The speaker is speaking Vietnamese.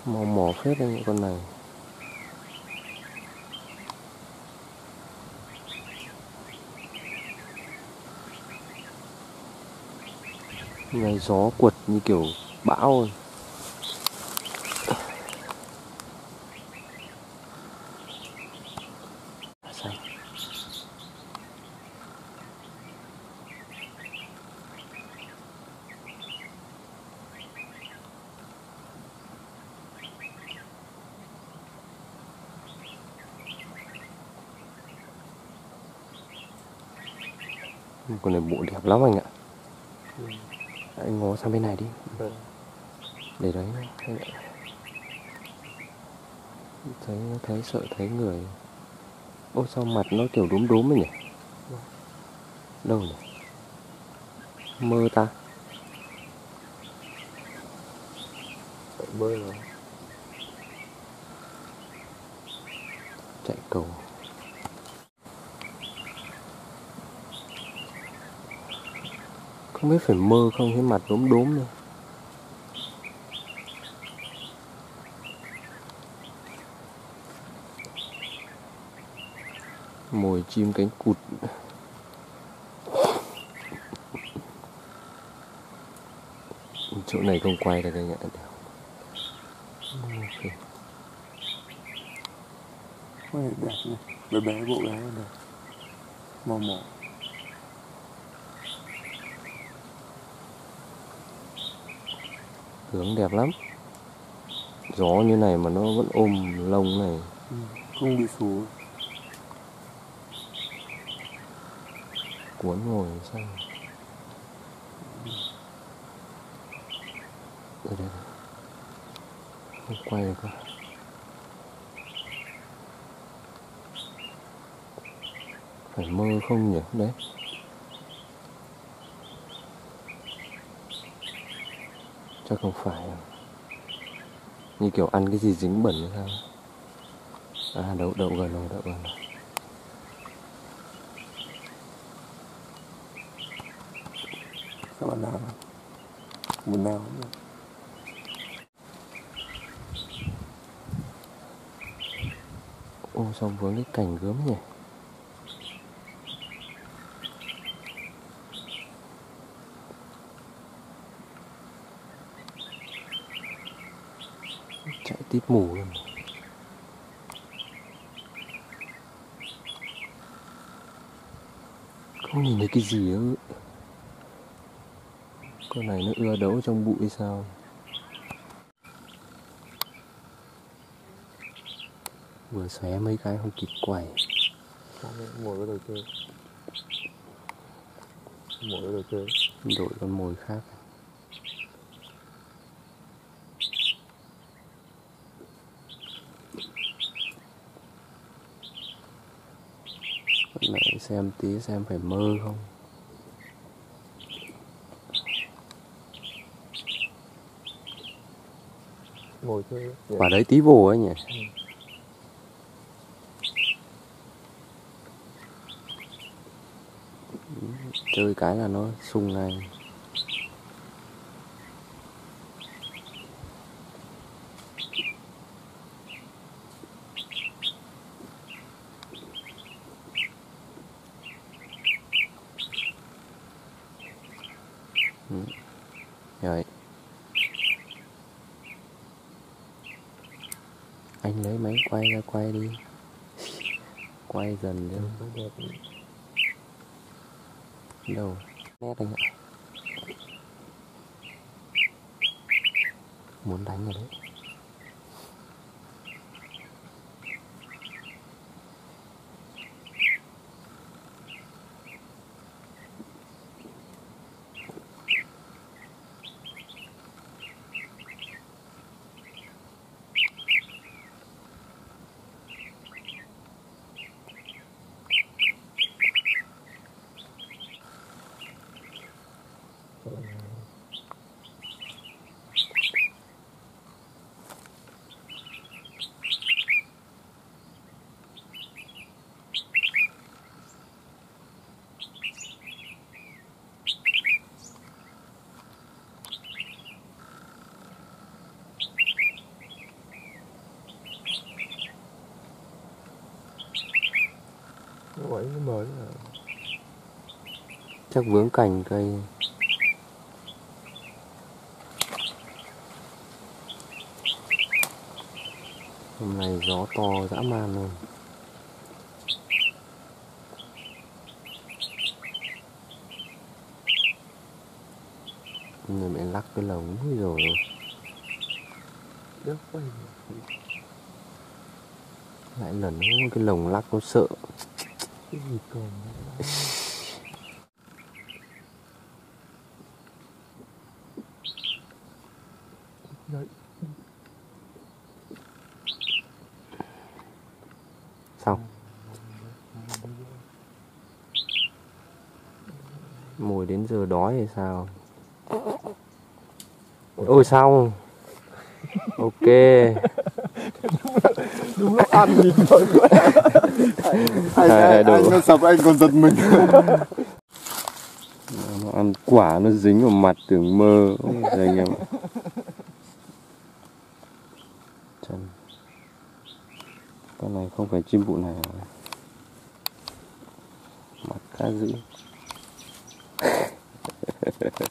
Mò mò phết đấy những con này. Ngày gió quật như kiểu bão rồi. Xanh. Con này bộ đẹp lắm anh ạ. Anh ngó sang bên này đi. Để đấy. Thấy sợ thấy người. Ô sao mặt nó kiểu đốm đốm ấy nhỉ? Đâu nhỉ? Mơ ta? Bơi rồi. Chạy cầu. Không biết phải mơ không, cái mặt đốm đốm thôi. Mồi chim cánh cụt. Chỗ này không quay được anh ạ. Okay. Ôi, đẹp này. Bé bé bộ bé này. Mò mò. Hướng đẹp lắm. Gió như này mà nó vẫn ôm lông này. Không bị xù. Cuốn ngồi sao? Đây. Không quay được cơ. Phải mơ không nhỉ? Đấy. Chắc không phải. Như kiểu ăn cái gì dính bẩn hay sao? À đậu gần rồi, đậu gần rồi. Các bạn nào? Một nào cũng được. Ô sao vướng cái cành gớm nhỉ? Chạy tít mù luôn. Không nhìn thấy cái gì nữa. Con này nó ưa đậu trong bụi sao? Vừa xé mấy cái không kịp quay. Ngồi cái đồ chơi. Ngồi cái đồ chơi. Đổi con mồi khác. Con này xem tí xem phải mơ không. Ngồi chơi. Quả đấy tí vồ ấy nhỉ? Chơi cái là nó sung ngay. Rồi. Anh lấy máy quay ra quay đi. Quay dần lên. Đâu? Nét anh ạ. Muốn đánh rồi đấy. quấy nó mới à. Chắc vướng cành cây. Hôm nay gió to dã man luôn. Người mẹ lắc cái lồng úi rồi. Đéo quay. Lại lần nữa cái lồng lắc nó sợ. Cái gì còn đấy. Sao? Mồi đến giờ đói hay sao? Ôi sao? Ok. Đúng lúc ăn thì thôi. Anh nó sập anh còn giật mình. Nó ăn quả nó dính vào mặt tưởng mơ. Đây anh em ạ. Chân. Con này không phải chim bụ này rồi. Mặt khá dữ.